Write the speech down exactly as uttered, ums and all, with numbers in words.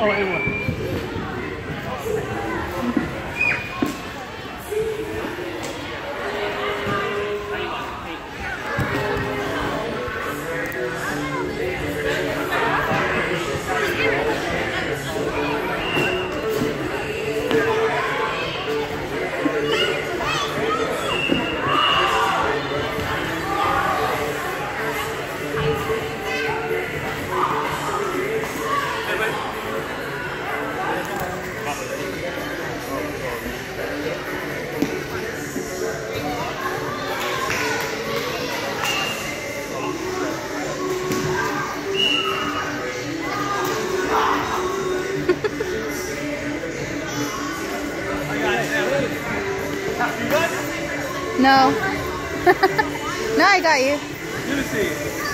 Oh, it was. No. No, I got you. Let me see.